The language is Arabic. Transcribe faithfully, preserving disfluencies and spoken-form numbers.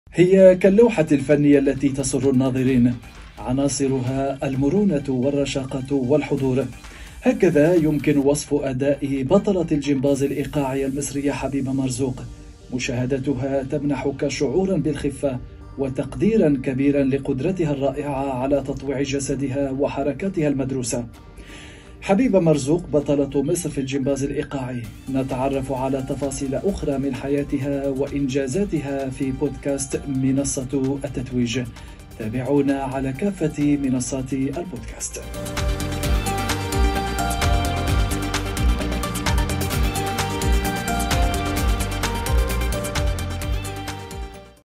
هي كاللوحة الفنية التي تسر الناظرين، عناصرها المرونة والرشاقة والحضور. هكذا يمكن وصف أداء بطلة الجمباز الإيقاعية المصرية حبيبة مرزوق. مشاهدتها تمنحك شعورا بالخفة وتقديرا كبيرا لقدرتها الرائعة على تطويع جسدها وحركاتها المدروسة. حبيبة مرزوق بطلة مصر في الجمباز الإيقاعي. نتعرف على تفاصيل أخرى من حياتها وإنجازاتها في بودكاست منصة التتويج. تابعونا على كافة منصات البودكاست.